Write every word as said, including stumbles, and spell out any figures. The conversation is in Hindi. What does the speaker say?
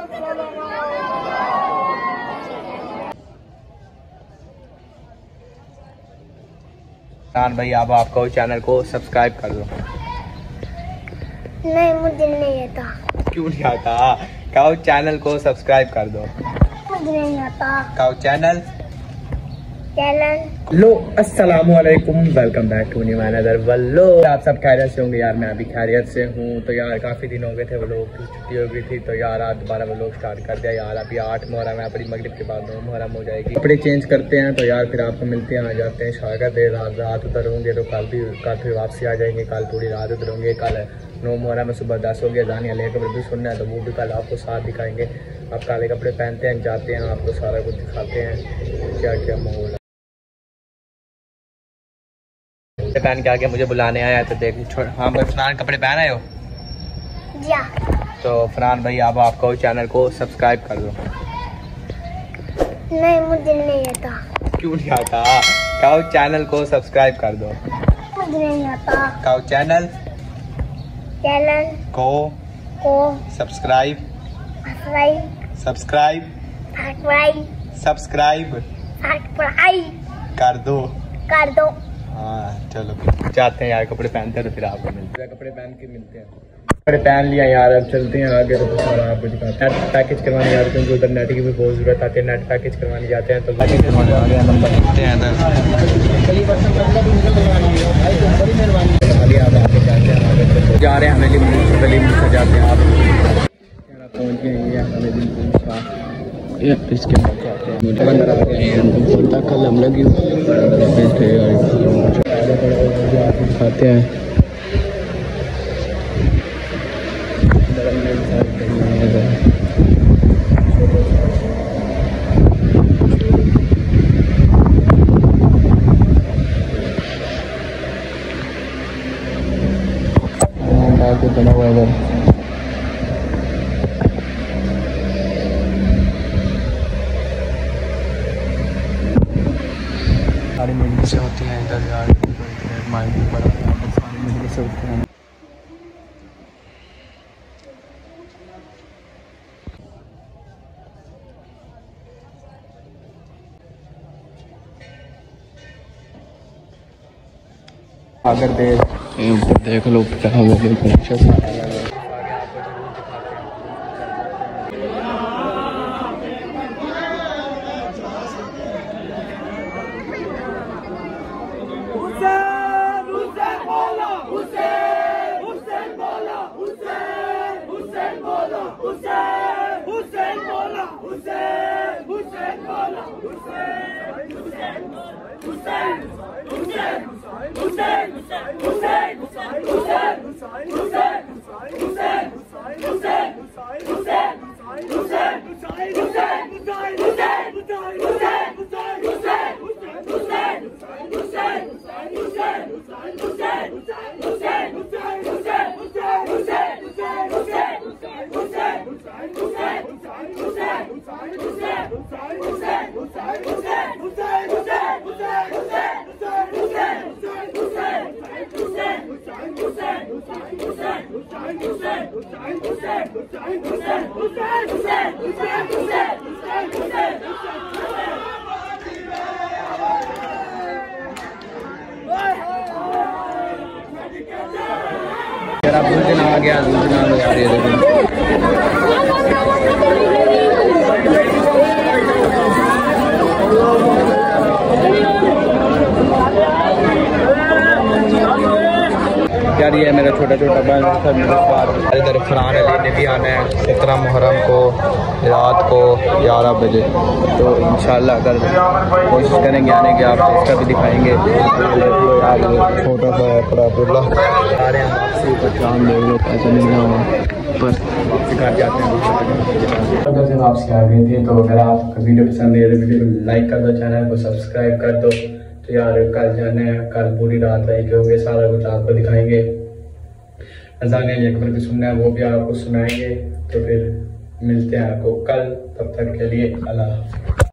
खान भाई आप आपको चैनल को सब्सक्राइब कर दो। नहीं मुझे नहीं आता। क्यों नहीं आता? कहो चैनल को सब्सक्राइब कर दो। मुझे नहीं आता। कहो चैनल चैनल लो अस्सलाम वालेकुम, welcome back to new another vlog. आप सब खैरियत से होंगे यार, मैं अभी खैरियत से हूँ। तो यार काफ़ी दिन हो गए थे व्लॉग की छुट्टी हो गई थी, तो यार आज दोबारा व्लॉग स्टार्ट कर दिया यार। अभी आठ मुहर्रम है, अपनी मगरिब के बाद नौ मुहर्रम हो जाएगी। कपड़े चेंज करते हैं तो यार फिर आपको मिलते हैं, आ जाते हैं शागर देर रात रात उधर होंगे तो कल भी कल फिर वापसी आ जाएंगे। कल पूरी रात उधर होंगे। कल नौ मुहर्रम में सुबह दस हो गया, जानिया ले कपड़े भी सुनना है तो वो भी कल आपको साथ दिखाएंगे। आप काले कपड़े पहनते हैं, जाते हैं, आपको सारा कुछ दिखाते हैं क्या क्या माहौल है। पहन के आके मुझे बुलाने आया तो देख छोड़। हाँ भाई फरहान कपड़े पहन आए हो? या तो फरहान भाई आप आपको चैनल को सब्सक्राइब कर दो। नहीं मुझे नहीं आता। क्यों नहीं आता? कहो चैनल को सब्सक्राइब कर दो। मुझे नहीं आता। कहो चैनल चैनल को को subscribe subscribe subscribe subscribe subscribe subscribe कर दो कर दो। हाँ चलो जाते हैं यार, कपड़े पहनते हैं तो फिर आपको मिलते हैं। कपड़े पहन के मिलते हैं। कपड़े पहन लिया यार, अब चलते हैं आगे तो सारा आपको दिखाते हैं। नेट पैकेज करवाने जाते हैं क्योंकि उधर नेट की भी बहुत जरूरत आती है। नेट पैकेज करवाने जाते हैं तो पैकेज करवाने आ गया नंबर लिखते हैं इधर। जा रहे हैं हमें लिमू गली से जाते हैं। आप पहुँच गए ये इसके अंदर आ गए हैं। कल हम लगी दिखाते हैं। बना हुआ इधर सारी मजलिसें होती हैं इधर यार। माइंड भी बड़ा सारी मजलिसें होती हैं। अगर देख ऊपर देख लो क्या यार दिन आ गया यार। ये मेरा छोटा छोटा बहन इधर फरहान अली ने भी आना है सत्रह मुहर्रम को रात को ग्यारह बजे। तो इंशाल्लाह अगर कोशिश करेंगे आने की, आप इसका भी दिखाएंगे। छोटा सा बड़ा पुरला आ रहे हैं वापसी पर, काम देख लो कैसे नहीं रहा पर घर जाते हैं। से वापसी आ गई थी। तो अगर आपको वीडियो पसंद है तो वीडियो को लाइक कर दो, चैनल को सब्सक्राइब कर दो। तो यार कल जाने हैं, कल पूरी रात रह के होंगे, सारा कुछ आपको दिखाएंगे। अजान अकबर भी सुनना है वो भी आपको सुनाएंगे। तो फिर मिलते हैं आपको कल, तब तक के लिए अल्लाह।